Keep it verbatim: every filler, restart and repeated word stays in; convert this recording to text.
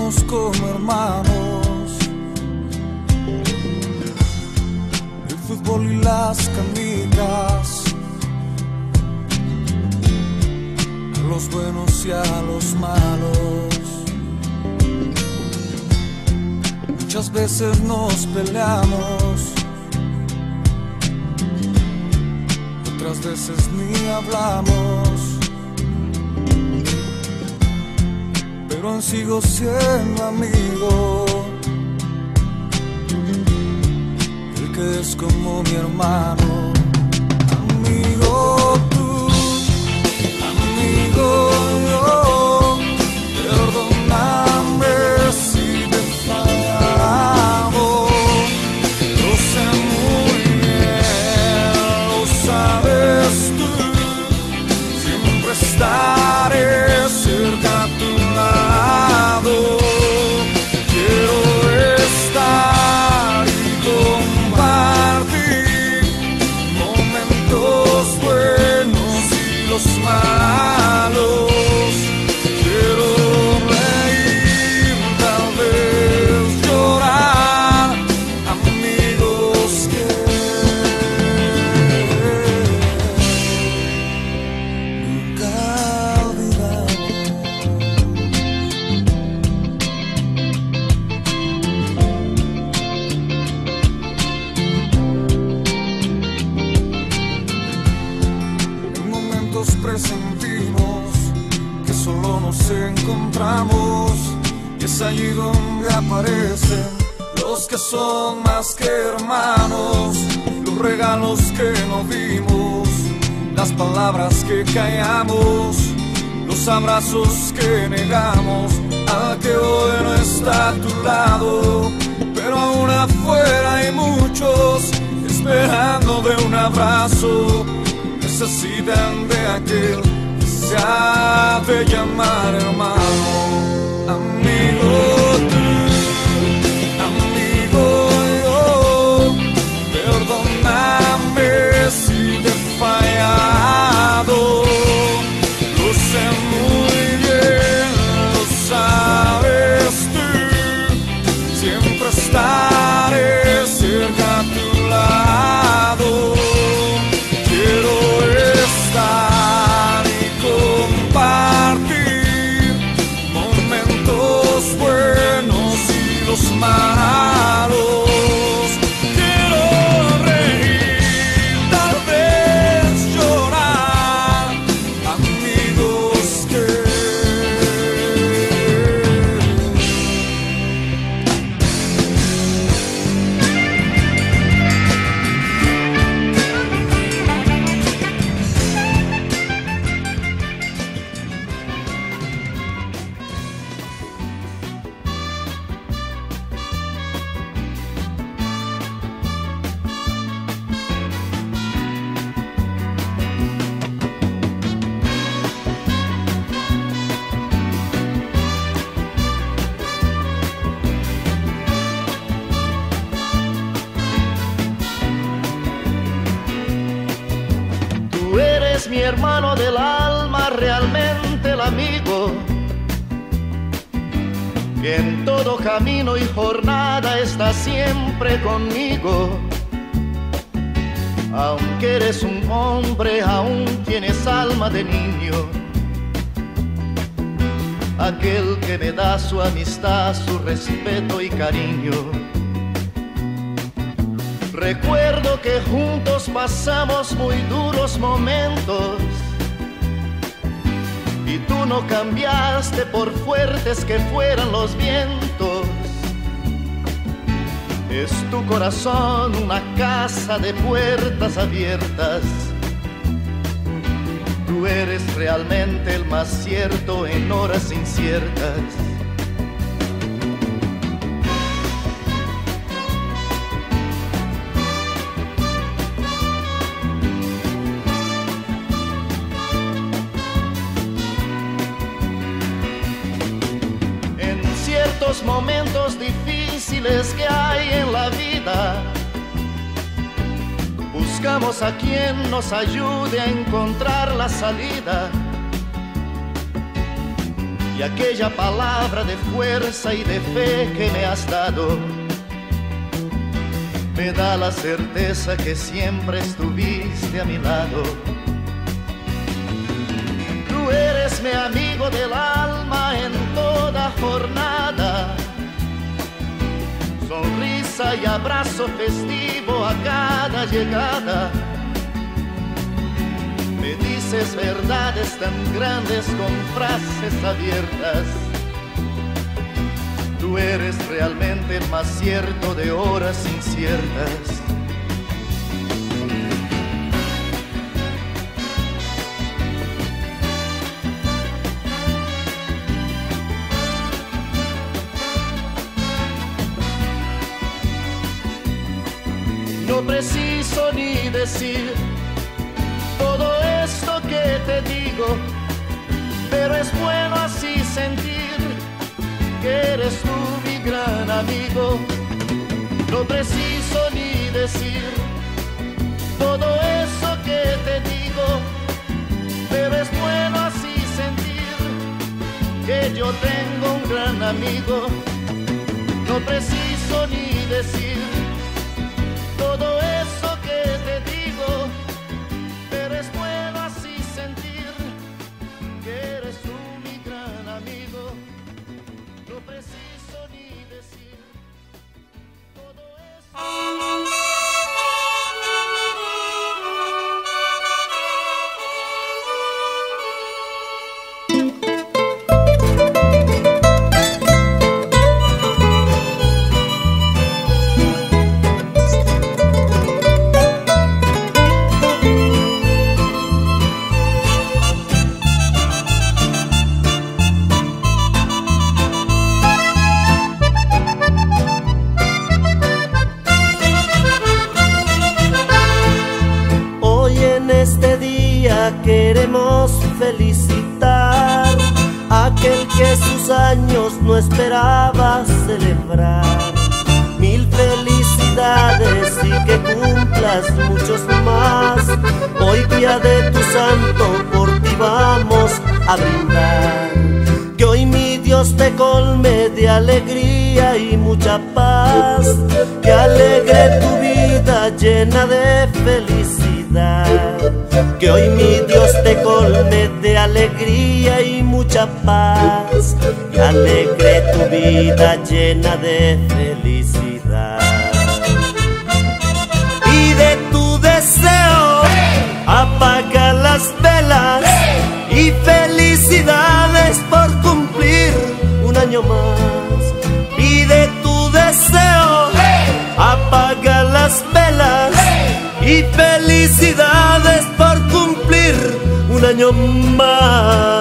queremos como hermanos. El fútbol y las canicas, a los buenos y a los malos. Muchas veces nos peleamos, otras veces ni hablamos, pero aún sigo siendo amigo, el que es como mi hermano. Amigo tú, amigo yo, perdóname si te he fallado. Lo sé muy bien, lo sabes tú, siempre estaré cerca a tu lado. Quiero estar y compartir momentos buenos y los malos. Quiero reír, tal vez llorar, amigos que nunca olvidamos. En momentos presentimos que solo nos encontramos, y es allí donde aparecen los que son más que hermanos, los regalos que no dimos, las palabras que callamos, los abrazos que negamos, al que hoy no está a tu lado, pero aún afuera hay muchos esperando de un abrazo, necesitan de aquel que se ha de llamar hermano. Amigo tú, amigo yo, perdóname si te he fallado. Lo sé muy bien, lo sabes tú, siempre estaré cerca a tu lado. Quiero estar y compartir momentos buenos y los malos. Quiero reír, tal vez llorar, amigos que mi hermano del alma, realmente el amigo, que en todo camino y jornada está siempre conmigo. Aunque eres un hombre, aún tienes alma de niño, aquel que me da su amistad, su respeto y cariño. Recuerdo que juntos pasamos muy duros momentos, y tú no cambiaste por fuertes que fueran los vientos. Es tu corazón una casa de puertas abiertas. Tú eres realmente el más cierto en horas inciertas. Momentos difíciles que hay en la vida, buscamos a quien nos ayude a encontrar la salida. y aquella palabra de fuerza y de fe que me has dado me da la certeza que siempre estuviste a mi lado. Tú eres mi amigo del alma en toda jornada, sonrisa y abrazo festivo a cada llegada. Me dices verdades tan grandes con frases abiertas. Tú eres realmente el más cierto de horas inciertas. No preciso ni decir todo esto que te digo, pero es bueno así sentir que eres tú mi gran amigo. No preciso ni decir todo eso que te digo, pero es bueno así sentir que yo tengo un gran amigo. No preciso ni decir todo eso que te digo, pero es bueno así sentir que eres tú mi gran amigo. No preciso ni decir todo eso. Queremos felicitar a aquel que sus años no esperaba celebrar. Mil felicidades y que cumplas muchos más. Hoy día de tu santo por ti vamos a brindar. Que hoy mi Dios te colme de alegría y mucha paz. Que alegre tu vida llena de felicidad. Que hoy mi Dios te colme de alegría y mucha paz. Que alegre tu vida llena de felicidad. Y de tu deseo apaga las velas. Y felicidades por cumplir un año más. Y de tu deseo apaga las velas. Y felicidades por cumplir un año más.